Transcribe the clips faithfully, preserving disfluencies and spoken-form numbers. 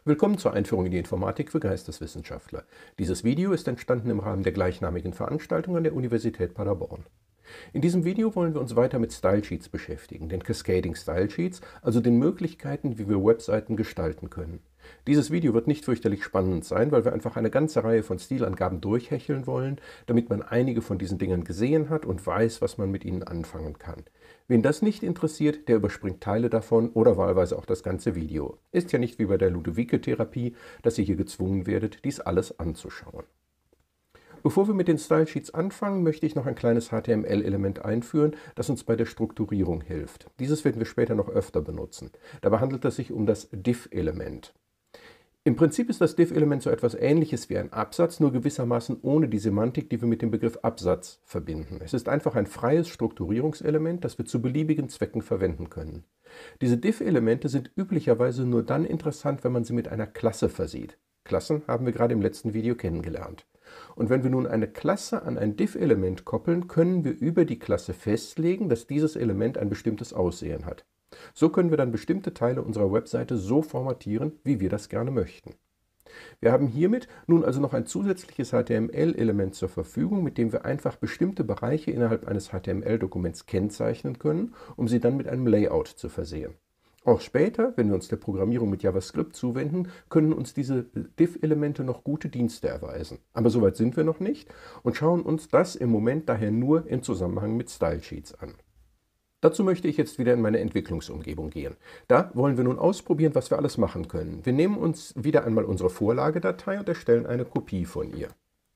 Willkommen zur Einführung in die Informatik für Geisteswissenschaftler. Dieses Video ist entstanden im Rahmen der gleichnamigen Veranstaltung an der Universität Paderborn. In diesem Video wollen wir uns weiter mit Stylesheets beschäftigen, den Cascading Stylesheets, also den Möglichkeiten, wie wir Webseiten gestalten können. Dieses Video wird nicht fürchterlich spannend sein, weil wir einfach eine ganze Reihe von Stilangaben durchhecheln wollen, damit man einige von diesen Dingen gesehen hat und weiß, was man mit ihnen anfangen kann. Wen das nicht interessiert, der überspringt Teile davon oder wahlweise auch das ganze Video. Ist ja nicht wie bei der Ludovico-Therapie, dass ihr hier gezwungen werdet, dies alles anzuschauen. Bevor wir mit den Stylesheets anfangen, möchte ich noch ein kleines H T M L-Element einführen, das uns bei der Strukturierung hilft. Dieses werden wir später noch öfter benutzen. Dabei handelt es sich um das Div-Element. Im Prinzip ist das Div-Element so etwas Ähnliches wie ein Absatz, nur gewissermaßen ohne die Semantik, die wir mit dem Begriff Absatz verbinden. Es ist einfach ein freies Strukturierungselement, das wir zu beliebigen Zwecken verwenden können. Diese Div-Elemente sind üblicherweise nur dann interessant, wenn man sie mit einer Klasse versieht. Klassen haben wir gerade im letzten Video kennengelernt. Und wenn wir nun eine Klasse an ein Div-Element koppeln, können wir über die Klasse festlegen, dass dieses Element ein bestimmtes Aussehen hat. So können wir dann bestimmte Teile unserer Webseite so formatieren, wie wir das gerne möchten. Wir haben hiermit nun also noch ein zusätzliches H T M L-Element zur Verfügung, mit dem wir einfach bestimmte Bereiche innerhalb eines H T M L-Dokuments kennzeichnen können, um sie dann mit einem Layout zu versehen. Auch später, wenn wir uns der Programmierung mit JavaScript zuwenden, können uns diese Div-Elemente noch gute Dienste erweisen. Aber soweit sind wir noch nicht und schauen uns das im Moment daher nur im Zusammenhang mit Stylesheets an. Dazu möchte ich jetzt wieder in meine Entwicklungsumgebung gehen. Da wollen wir nun ausprobieren, was wir alles machen können. Wir nehmen uns wieder einmal unsere Vorlagedatei und erstellen eine Kopie von ihr.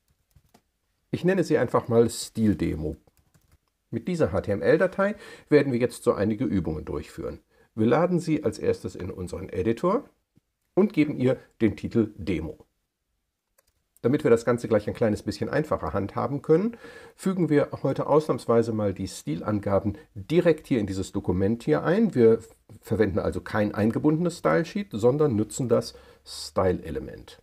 Ich nenne sie einfach mal Stildemo. Mit dieser H T M L-Datei werden wir jetzt so einige Übungen durchführen. Wir laden sie als erstes in unseren Editor und geben ihr den Titel Demo. Damit wir das Ganze gleich ein kleines bisschen einfacher handhaben können, fügen wir heute ausnahmsweise mal die Stilangaben direkt hier in dieses Dokument hier ein. Wir verwenden also kein eingebundenes Stylesheet, sondern nutzen das Style-Element.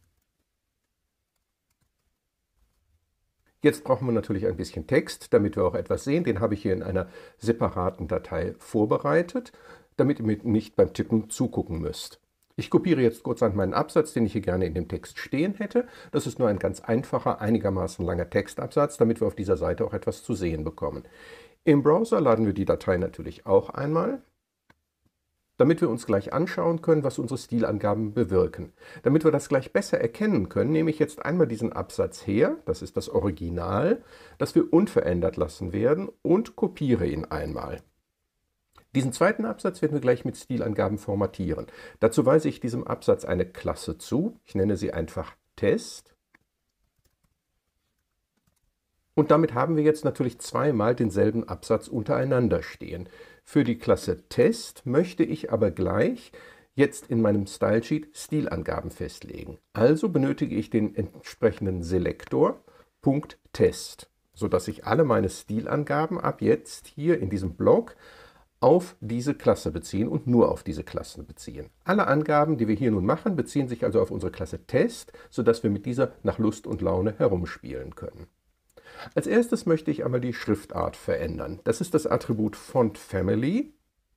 Jetzt brauchen wir natürlich ein bisschen Text, damit wir auch etwas sehen. Den habe ich hier in einer separaten Datei vorbereitet, damit ihr nicht beim Tippen zugucken müsst. Ich kopiere jetzt kurzerhand meinen Absatz, den ich hier gerne in dem Text stehen hätte. Das ist nur ein ganz einfacher, einigermaßen langer Textabsatz, damit wir auf dieser Seite auch etwas zu sehen bekommen. Im Browser laden wir die Datei natürlich auch einmal, damit wir uns gleich anschauen können, was unsere Stilangaben bewirken. Damit wir das gleich besser erkennen können, nehme ich jetzt einmal diesen Absatz her, das ist das Original, das wir unverändert lassen werden, und kopiere ihn einmal. Diesen zweiten Absatz werden wir gleich mit Stilangaben formatieren. Dazu weise ich diesem Absatz eine Klasse zu. Ich nenne sie einfach Test. Und damit haben wir jetzt natürlich zweimal denselben Absatz untereinander stehen. Für die Klasse Test möchte ich aber gleich jetzt in meinem Stylesheet Stilangaben festlegen. Also benötige ich den entsprechenden Selektor .test, sodass ich alle meine Stilangaben ab jetzt hier in diesem Block auf diese Klasse beziehen und nur auf diese Klasse beziehen. Alle Angaben, die wir hier nun machen, beziehen sich also auf unsere Klasse Test, sodass wir mit dieser nach Lust und Laune herumspielen können. Als erstes möchte ich einmal die Schriftart verändern. Das ist das Attribut FontFamily,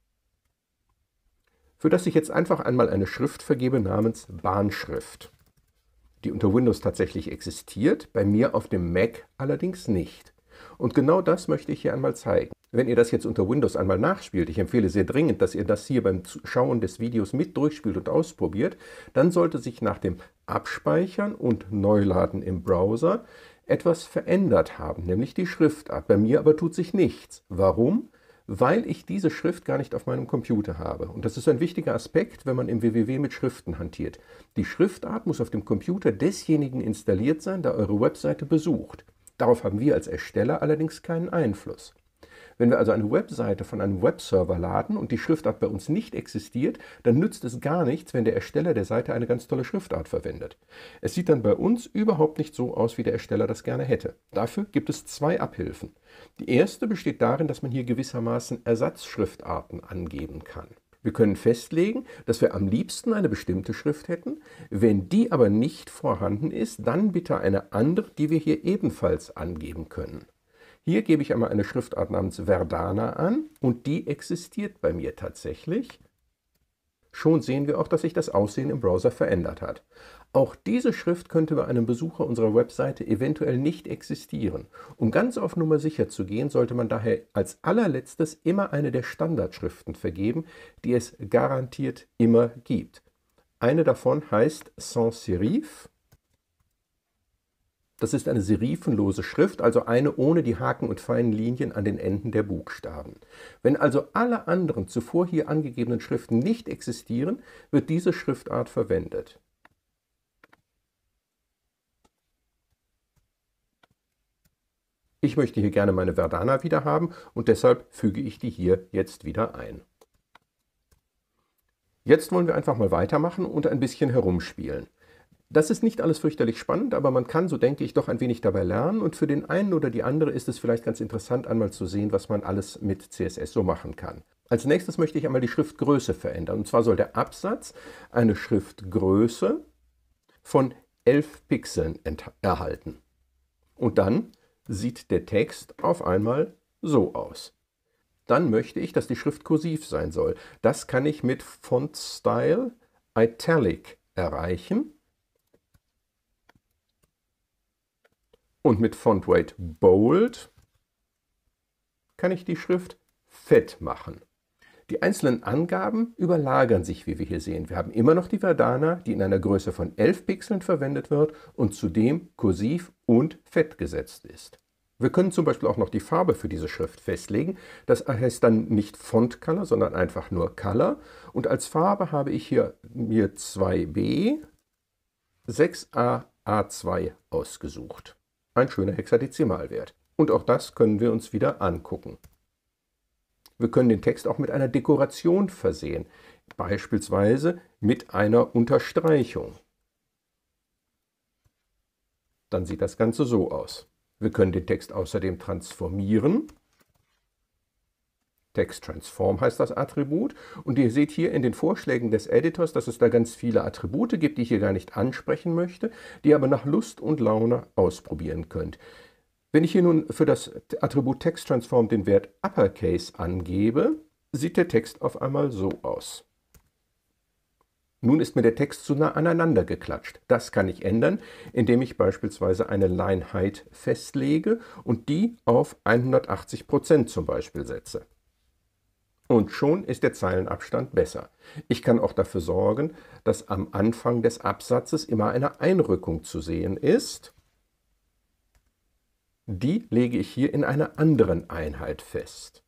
für das ich jetzt einfach einmal eine Schrift vergebe namens Bahnschrift, die unter Windows tatsächlich existiert, bei mir auf dem Mac allerdings nicht. Und genau das möchte ich hier einmal zeigen. Wenn ihr das jetzt unter Windows einmal nachspielt, ich empfehle sehr dringend, dass ihr das hier beim Schauen des Videos mit durchspielt und ausprobiert, dann sollte sich nach dem Abspeichern und Neuladen im Browser etwas verändert haben, nämlich die Schriftart. Bei mir aber tut sich nichts. Warum? Weil ich diese Schrift gar nicht auf meinem Computer habe. Und das ist ein wichtiger Aspekt, wenn man im W W W mit Schriften hantiert. Die Schriftart muss auf dem Computer desjenigen installiert sein, der eure Webseite besucht. Darauf haben wir als Ersteller allerdings keinen Einfluss. Wenn wir also eine Webseite von einem Webserver laden und die Schriftart bei uns nicht existiert, dann nützt es gar nichts, wenn der Ersteller der Seite eine ganz tolle Schriftart verwendet. Es sieht dann bei uns überhaupt nicht so aus, wie der Ersteller das gerne hätte. Dafür gibt es zwei Abhilfen. Die erste besteht darin, dass man hier gewissermaßen Ersatzschriftarten angeben kann. Wir können festlegen, dass wir am liebsten eine bestimmte Schrift hätten. Wenn die aber nicht vorhanden ist, dann bitte eine andere, die wir hier ebenfalls angeben können. Hier gebe ich einmal eine Schriftart namens Verdana an und die existiert bei mir tatsächlich. Schon sehen wir auch, dass sich das Aussehen im Browser verändert hat. Auch diese Schrift könnte bei einem Besucher unserer Webseite eventuell nicht existieren. Um ganz auf Nummer sicher zu gehen, sollte man daher als allerletztes immer eine der Standardschriften vergeben, die es garantiert immer gibt. Eine davon heißt Sans Serif. Das ist eine serifenlose Schrift, also eine ohne die Haken und feinen Linien an den Enden der Buchstaben. Wenn also alle anderen zuvor hier angegebenen Schriften nicht existieren, wird diese Schriftart verwendet. Ich möchte hier gerne meine Verdana wieder haben und deshalb füge ich die hier jetzt wieder ein. Jetzt wollen wir einfach mal weitermachen und ein bisschen herumspielen. Das ist nicht alles fürchterlich spannend, aber man kann, so denke ich, doch ein wenig dabei lernen und für den einen oder die andere ist es vielleicht ganz interessant, einmal zu sehen, was man alles mit C S S so machen kann. Als nächstes möchte ich einmal die Schriftgröße verändern. Und zwar soll der Absatz eine Schriftgröße von elf Pixeln erhalten. Und dann sieht der Text auf einmal so aus. Dann möchte ich, dass die Schrift kursiv sein soll. Das kann ich mit Font Style Italic erreichen. Und mit Font Weight Bold kann ich die Schrift fett machen. Die einzelnen Angaben überlagern sich, wie wir hier sehen. Wir haben immer noch die Verdana, die in einer Größe von elf Pixeln verwendet wird und zudem kursiv und fett gesetzt ist. Wir können zum Beispiel auch noch die Farbe für diese Schrift festlegen. Das heißt dann nicht Font Color, sondern einfach nur Color. Und als Farbe habe ich hier mir zwei B sechs A A zwei ausgesucht. Ein schöner Hexadezimalwert. Und auch das können wir uns wieder angucken. Wir können den Text auch mit einer Dekoration versehen, beispielsweise mit einer Unterstreichung. Dann sieht das Ganze so aus. Wir können den Text außerdem transformieren. Text Transform heißt das Attribut. Und ihr seht hier in den Vorschlägen des Editors, dass es da ganz viele Attribute gibt, die ich hier gar nicht ansprechen möchte, die ihr aber nach Lust und Laune ausprobieren könnt. Wenn ich hier nun für das Attribut Text Transform den Wert Uppercase angebe, sieht der Text auf einmal so aus. Nun ist mir der Text zu nah aneinander geklatscht. Das kann ich ändern, indem ich beispielsweise eine Line Height festlege und die auf hundertachtzig Prozent zum Beispiel setze. Und schon ist der Zeilenabstand besser. Ich kann auch dafür sorgen, dass am Anfang des Absatzes immer eine Einrückung zu sehen ist. Die lege ich hier in einer anderen Einheit fest.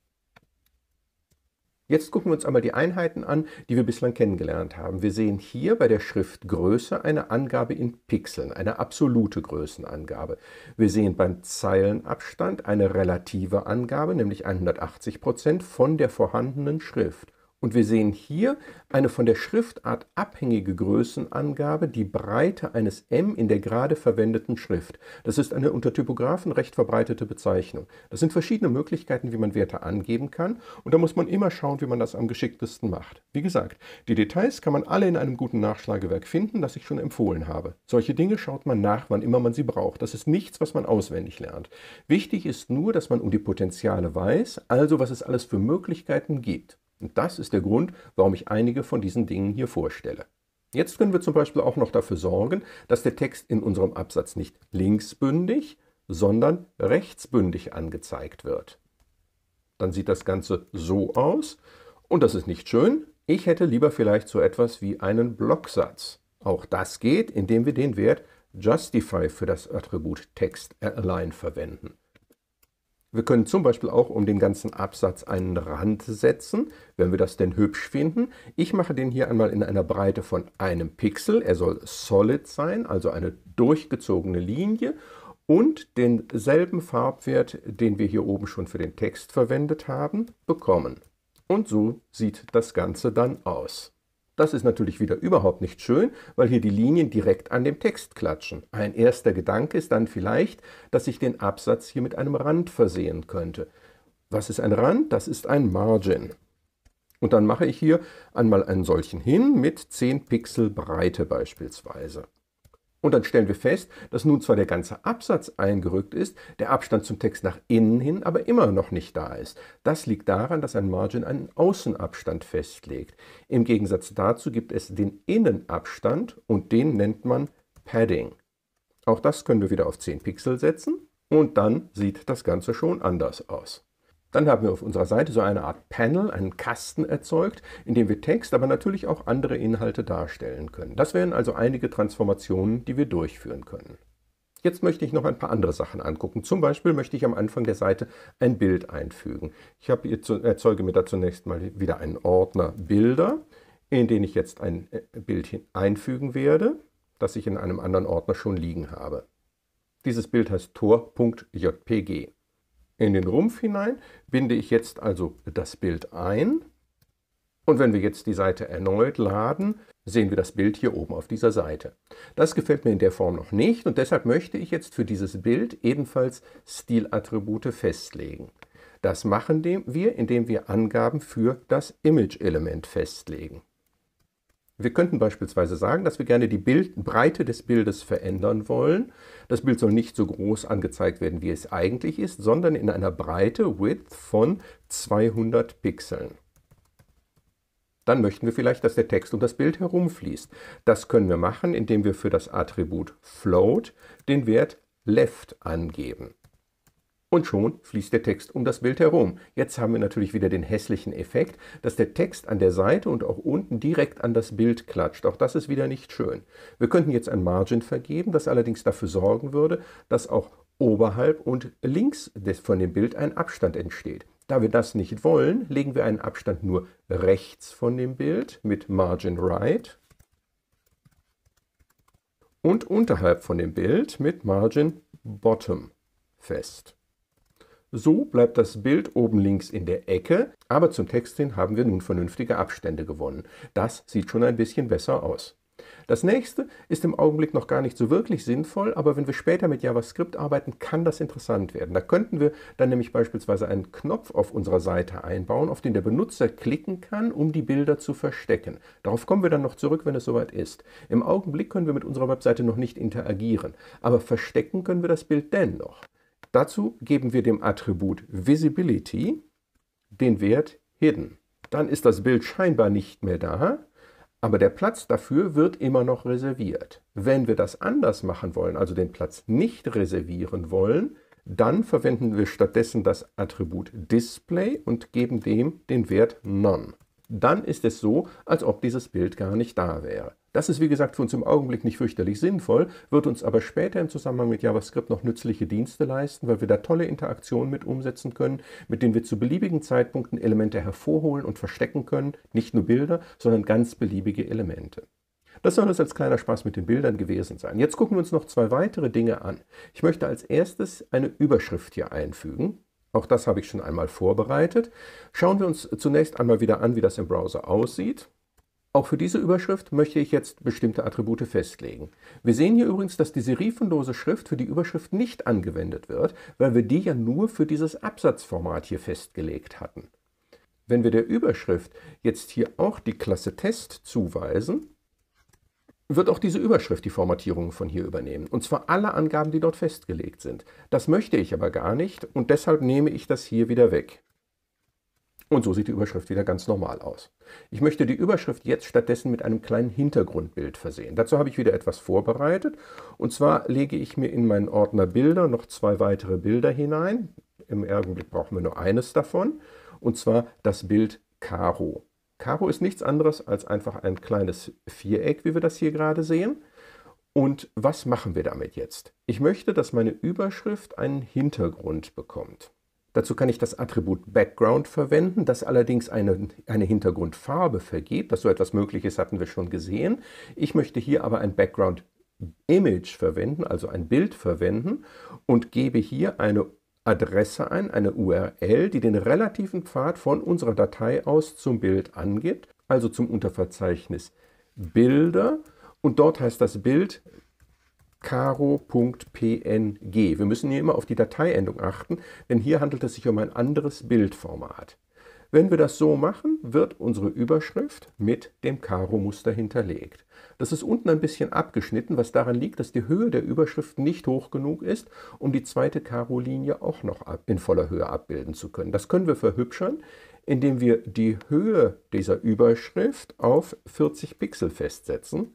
Jetzt gucken wir uns einmal die Einheiten an, die wir bislang kennengelernt haben. Wir sehen hier bei der Schriftgröße eine Angabe in Pixeln, eine absolute Größenangabe. Wir sehen beim Zeilenabstand eine relative Angabe, nämlich hundertachtzig Prozent von der vorhandenen Schrift. Und wir sehen hier eine von der Schriftart abhängige Größenangabe, die Breite eines M in der gerade verwendeten Schrift. Das ist eine unter Typographen recht verbreitete Bezeichnung. Das sind verschiedene Möglichkeiten, wie man Werte angeben kann. Und da muss man immer schauen, wie man das am geschicktesten macht. Wie gesagt, die Details kann man alle in einem guten Nachschlagewerk finden, das ich schon empfohlen habe. Solche Dinge schaut man nach, wann immer man sie braucht. Das ist nichts, was man auswendig lernt. Wichtig ist nur, dass man um die Potenziale weiß, also was es alles für Möglichkeiten gibt. Und das ist der Grund, warum ich einige von diesen Dingen hier vorstelle. Jetzt können wir zum Beispiel auch noch dafür sorgen, dass der Text in unserem Absatz nicht linksbündig, sondern rechtsbündig angezeigt wird. Dann sieht das Ganze so aus und das ist nicht schön. Ich hätte lieber vielleicht so etwas wie einen Blocksatz. Auch das geht, indem wir den Wert Justify für das Attribut TextAlign verwenden. Wir können zum Beispiel auch um den ganzen Absatz einen Rand setzen, wenn wir das denn hübsch finden. Ich mache den hier einmal in einer Breite von einem Pixel. Er soll solid sein, also eine durchgezogene Linie und denselben Farbwert, den wir hier oben schon für den Text verwendet haben, bekommen. Und so sieht das Ganze dann aus. Das ist natürlich wieder überhaupt nicht schön, weil hier die Linien direkt an dem Text klatschen. Ein erster Gedanke ist dann vielleicht, dass ich den Absatz hier mit einem Rand versehen könnte. Was ist ein Rand? Das ist ein Margin. Und dann mache ich hier einmal einen solchen hin mit zehn Pixel Breite beispielsweise. Und dann stellen wir fest, dass nun zwar der ganze Absatz eingerückt ist, der Abstand zum Text nach innen hin aber immer noch nicht da ist. Das liegt daran, dass ein Margin einen Außenabstand festlegt. Im Gegensatz dazu gibt es den Innenabstand und den nennt man Padding. Auch das können wir wieder auf zehn Pixel setzen und dann sieht das Ganze schon anders aus. Dann haben wir auf unserer Seite so eine Art Panel, einen Kasten erzeugt, in dem wir Text, aber natürlich auch andere Inhalte darstellen können. Das wären also einige Transformationen, die wir durchführen können. Jetzt möchte ich noch ein paar andere Sachen angucken. Zum Beispiel möchte ich am Anfang der Seite ein Bild einfügen. Ich habe hier zu, erzeuge mir da zunächst mal wieder einen Ordner Bilder, in den ich jetzt ein Bild einfügen werde, das ich in einem anderen Ordner schon liegen habe. Dieses Bild heißt Tor.jpg. In den Rumpf hinein binde ich jetzt also das Bild ein und wenn wir jetzt die Seite erneut laden, sehen wir das Bild hier oben auf dieser Seite. Das gefällt mir in der Form noch nicht und deshalb möchte ich jetzt für dieses Bild ebenfalls Stilattribute festlegen. Das machen wir, indem wir Angaben für das Image-Element festlegen. Wir könnten beispielsweise sagen, dass wir gerne die Bild Breite des Bildes verändern wollen. Das Bild soll nicht so groß angezeigt werden, wie es eigentlich ist, sondern in einer Breite, Width von zweihundert Pixeln. Dann möchten wir vielleicht, dass der Text um das Bild herumfließt. Das können wir machen, indem wir für das Attribut Float den Wert Left angeben. Und schon fließt der Text um das Bild herum. Jetzt haben wir natürlich wieder den hässlichen Effekt, dass der Text an der Seite und auch unten direkt an das Bild klatscht. Auch das ist wieder nicht schön. Wir könnten jetzt ein Margin vergeben, das allerdings dafür sorgen würde, dass auch oberhalb und links des, von dem Bild ein Abstand entsteht. Da wir das nicht wollen, legen wir einen Abstand nur rechts von dem Bild mit Margin Right und unterhalb von dem Bild mit Margin Bottom fest. So bleibt das Bild oben links in der Ecke, aber zum Text hin haben wir nun vernünftige Abstände gewonnen. Das sieht schon ein bisschen besser aus. Das nächste ist im Augenblick noch gar nicht so wirklich sinnvoll, aber wenn wir später mit JavaScript arbeiten, kann das interessant werden. Da könnten wir dann nämlich beispielsweise einen Knopf auf unserer Seite einbauen, auf den der Benutzer klicken kann, um die Bilder zu verstecken. Darauf kommen wir dann noch zurück, wenn es soweit ist. Im Augenblick können wir mit unserer Webseite noch nicht interagieren, aber verstecken können wir das Bild dennoch. Dazu geben wir dem Attribut Visibility den Wert Hidden. Dann ist das Bild scheinbar nicht mehr da, aber der Platz dafür wird immer noch reserviert. Wenn wir das anders machen wollen, also den Platz nicht reservieren wollen, dann verwenden wir stattdessen das Attribut Display und geben dem den Wert None. Dann ist es so, als ob dieses Bild gar nicht da wäre. Das ist wie gesagt für uns im Augenblick nicht fürchterlich sinnvoll, wird uns aber später im Zusammenhang mit JavaScript noch nützliche Dienste leisten, weil wir da tolle Interaktionen mit umsetzen können, mit denen wir zu beliebigen Zeitpunkten Elemente hervorholen und verstecken können, nicht nur Bilder, sondern ganz beliebige Elemente. Das soll es als kleiner Spaß mit den Bildern gewesen sein. Jetzt gucken wir uns noch zwei weitere Dinge an. Ich möchte als erstes eine Überschrift hier einfügen. Auch das habe ich schon einmal vorbereitet. Schauen wir uns zunächst einmal wieder an, wie das im Browser aussieht. Auch für diese Überschrift möchte ich jetzt bestimmte Attribute festlegen. Wir sehen hier übrigens, dass die serifenlose Schrift für die Überschrift nicht angewendet wird, weil wir die ja nur für dieses Absatzformat hier festgelegt hatten. Wenn wir der Überschrift jetzt hier auch die Klasse Test zuweisen, wird auch diese Überschrift die Formatierung von hier übernehmen. Und zwar alle Angaben, die dort festgelegt sind. Das möchte ich aber gar nicht und deshalb nehme ich das hier wieder weg. Und so sieht die Überschrift wieder ganz normal aus. Ich möchte die Überschrift jetzt stattdessen mit einem kleinen Hintergrundbild versehen. Dazu habe ich wieder etwas vorbereitet. Und zwar lege ich mir in meinen Ordner Bilder noch zwei weitere Bilder hinein. Im Augenblick brauchen wir nur eines davon. Und zwar das Bild Karo. Karo ist nichts anderes als einfach ein kleines Viereck, wie wir das hier gerade sehen. Und was machen wir damit jetzt? Ich möchte, dass meine Überschrift einen Hintergrund bekommt. Dazu kann ich das Attribut Background verwenden, das allerdings eine, eine Hintergrundfarbe vergibt. Dass so etwas möglich ist, hatten wir schon gesehen. Ich möchte hier aber ein Background Image verwenden, also ein Bild verwenden und gebe hier eine Adresse ein, eine U R L, die den relativen Pfad von unserer Datei aus zum Bild angibt, also zum Unterverzeichnis Bilder. Und dort heißt das Bild Karo.png. Wir müssen hier immer auf die Dateiendung achten, denn hier handelt es sich um ein anderes Bildformat. Wenn wir das so machen, wird unsere Überschrift mit dem Karo-Muster hinterlegt. Das ist unten ein bisschen abgeschnitten, was daran liegt, dass die Höhe der Überschrift nicht hoch genug ist, um die zweite Karo-Linie auch noch in voller Höhe abbilden zu können. Das können wir verhübschern, indem wir die Höhe dieser Überschrift auf vierzig Pixel festsetzen.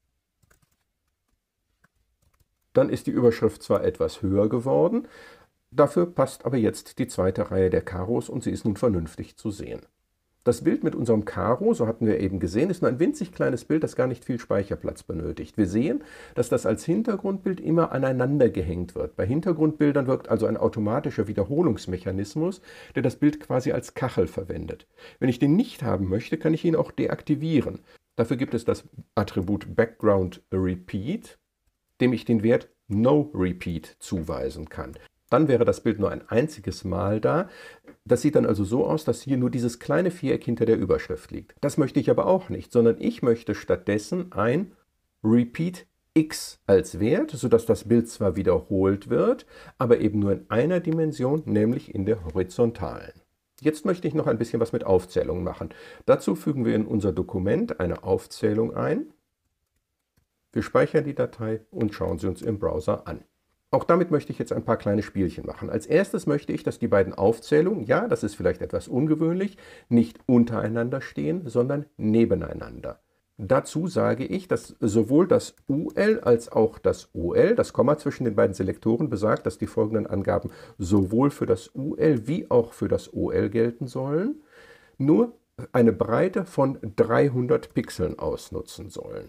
Dann ist die Überschrift zwar etwas höher geworden, dafür passt aber jetzt die zweite Reihe der Karos und sie ist nun vernünftig zu sehen. Das Bild mit unserem Karo, so hatten wir eben gesehen, ist nur ein winzig kleines Bild, das gar nicht viel Speicherplatz benötigt. Wir sehen, dass das als Hintergrundbild immer aneinander gehängt wird. Bei Hintergrundbildern wirkt also ein automatischer Wiederholungsmechanismus, der das Bild quasi als Kachel verwendet. Wenn ich den nicht haben möchte, kann ich ihn auch deaktivieren. Dafür gibt es das Attribut Background Repeat, dem ich den Wert No Repeat zuweisen kann. Dann wäre das Bild nur ein einziges Mal da. Das sieht dann also so aus, dass hier nur dieses kleine Viereck hinter der Überschrift liegt. Das möchte ich aber auch nicht, sondern ich möchte stattdessen ein Repeat X als Wert, sodass das Bild zwar wiederholt wird, aber eben nur in einer Dimension, nämlich in der horizontalen. Jetzt möchte ich noch ein bisschen was mit Aufzählungen machen. Dazu fügen wir in unser Dokument eine Aufzählung ein. Wir speichern die Datei und schauen sie uns im Browser an. Auch damit möchte ich jetzt ein paar kleine Spielchen machen. Als erstes möchte ich, dass die beiden Aufzählungen, ja, das ist vielleicht etwas ungewöhnlich, nicht untereinander stehen, sondern nebeneinander. Dazu sage ich, dass sowohl das U L als auch das O L, das Komma zwischen den beiden Selektoren besagt, dass die folgenden Angaben sowohl für das U L wie auch für das O L gelten sollen, nur eine Breite von dreihundert Pixeln ausnutzen sollen.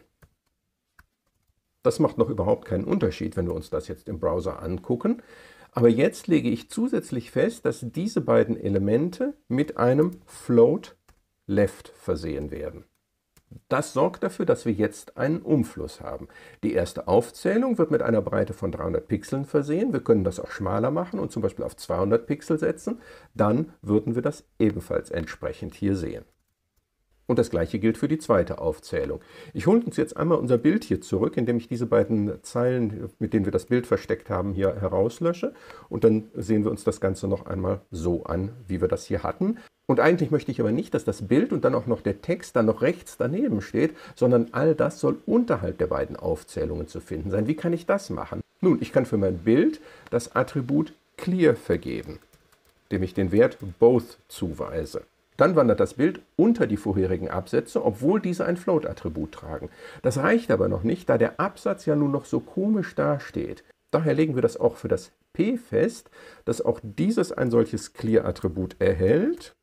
Das macht noch überhaupt keinen Unterschied, wenn wir uns das jetzt im Browser angucken. Aber jetzt lege ich zusätzlich fest, dass diese beiden Elemente mit einem Float Left versehen werden. Das sorgt dafür, dass wir jetzt einen Umfluss haben. Die erste Aufzählung wird mit einer Breite von dreihundert Pixeln versehen. Wir können das auch schmaler machen und zum Beispiel auf zweihundert Pixel setzen. Dann würden wir das ebenfalls entsprechend hier sehen. Und das gleiche gilt für die zweite Aufzählung. Ich hole uns jetzt einmal unser Bild hier zurück, indem ich diese beiden Zeilen, mit denen wir das Bild versteckt haben, hier herauslösche. Und dann sehen wir uns das Ganze noch einmal so an, wie wir das hier hatten. Und eigentlich möchte ich aber nicht, dass das Bild und dann auch noch der Text dann noch rechts daneben steht, sondern all das soll unterhalb der beiden Aufzählungen zu finden sein. Wie kann ich das machen? Nun, ich kann für mein Bild das Attribut Clear vergeben, dem ich den Wert Both zuweise. Dann wandert das Bild unter die vorherigen Absätze, obwohl diese ein Float-Attribut tragen. Das reicht aber noch nicht, da der Absatz ja nun noch so komisch dasteht. Daher legen wir das auch für das P fest, dass auch dieses ein solches Clear-Attribut erhält,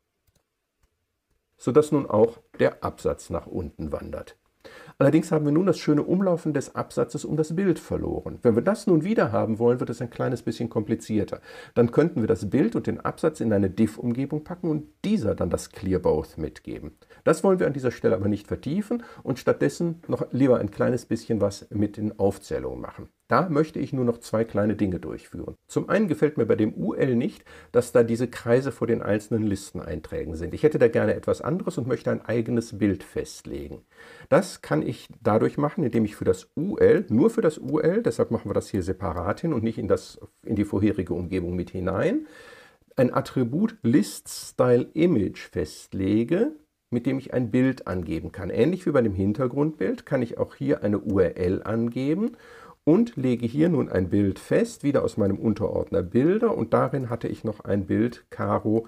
sodass nun auch der Absatz nach unten wandert. Allerdings haben wir nun das schöne Umlaufen des Absatzes um das Bild verloren. Wenn wir das nun wieder haben wollen, wird es ein kleines bisschen komplizierter. Dann könnten wir das Bild und den Absatz in eine Div-Umgebung packen und dieser dann das Clear Both mitgeben. Das wollen wir an dieser Stelle aber nicht vertiefen und stattdessen noch lieber ein kleines bisschen was mit den Aufzählungen machen. Da möchte ich nur noch zwei kleine Dinge durchführen. Zum einen gefällt mir bei dem U L nicht, dass da diese Kreise vor den einzelnen Listeneinträgen sind. Ich hätte da gerne etwas anderes und möchte ein eigenes Bild festlegen. Das kann ich dadurch machen, indem ich für das U L, nur für das U L, deshalb machen wir das hier separat hin und nicht in, das, in die vorherige Umgebung mit hinein, ein Attribut ListStyleImage festlege, mit dem ich ein Bild angeben kann. Ähnlich wie bei dem Hintergrundbild kann ich auch hier eine U R L angeben und lege hier nun ein Bild fest, wieder aus meinem Unterordner Bilder, und darin hatte ich noch ein Bild Karo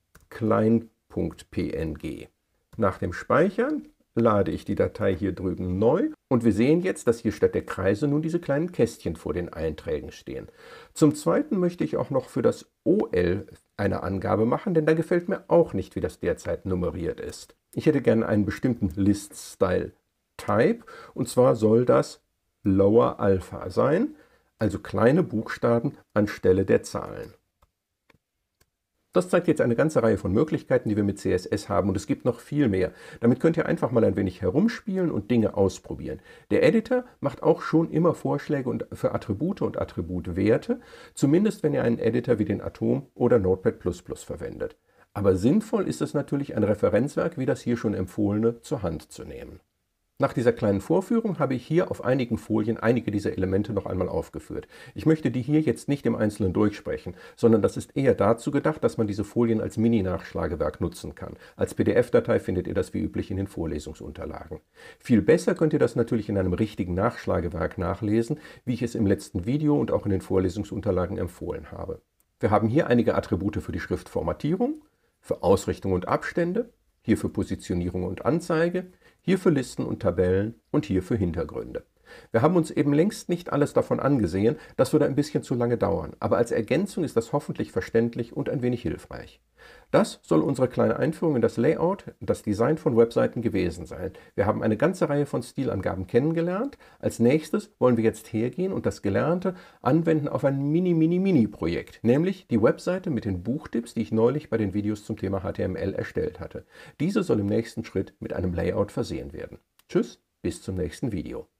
Klein.png. Nach dem Speichern lade ich die Datei hier drüben neu und wir sehen jetzt, dass hier statt der Kreise nun diese kleinen Kästchen vor den Einträgen stehen. Zum Zweiten möchte ich auch noch für das O L eine Angabe machen, denn da gefällt mir auch nicht, wie das derzeit nummeriert ist. Ich hätte gerne einen bestimmten List-Style-Type, und zwar soll das Lower Alpha sein, also kleine Buchstaben anstelle der Zahlen. Das zeigt jetzt eine ganze Reihe von Möglichkeiten, die wir mit C S S haben, und es gibt noch viel mehr. Damit könnt ihr einfach mal ein wenig herumspielen und Dinge ausprobieren. Der Editor macht auch schon immer Vorschläge für Attribute und Attributwerte, zumindest wenn ihr einen Editor wie den Atom oder Notepad plus plus verwendet. Aber sinnvoll ist es natürlich, ein Referenzwerk wie das hier schon empfohlene zur Hand zu nehmen. Nach dieser kleinen Vorführung habe ich hier auf einigen Folien einige dieser Elemente noch einmal aufgeführt. Ich möchte die hier jetzt nicht im Einzelnen durchsprechen, sondern das ist eher dazu gedacht, dass man diese Folien als Mini-Nachschlagewerk nutzen kann. Als P D F-Datei findet ihr das wie üblich in den Vorlesungsunterlagen. Viel besser könnt ihr das natürlich in einem richtigen Nachschlagewerk nachlesen, wie ich es im letzten Video und auch in den Vorlesungsunterlagen empfohlen habe. Wir haben hier einige Attribute für die Schriftformatierung, für Ausrichtung und Abstände, hier für Positionierung und Anzeige, hier für Listen und Tabellen und hier für Hintergründe. Wir haben uns eben längst nicht alles davon angesehen, das würde ein bisschen zu lange dauern, aber als Ergänzung ist das hoffentlich verständlich und ein wenig hilfreich. Das soll unsere kleine Einführung in das Layout, das Design von Webseiten gewesen sein. Wir haben eine ganze Reihe von Stilangaben kennengelernt. Als nächstes wollen wir jetzt hergehen und das Gelernte anwenden auf ein Mini-Mini-Mini-Projekt, nämlich die Webseite mit den Buchtipps, die ich neulich bei den Videos zum Thema H T M L erstellt hatte. Diese soll im nächsten Schritt mit einem Layout versehen werden. Tschüss, bis zum nächsten Video.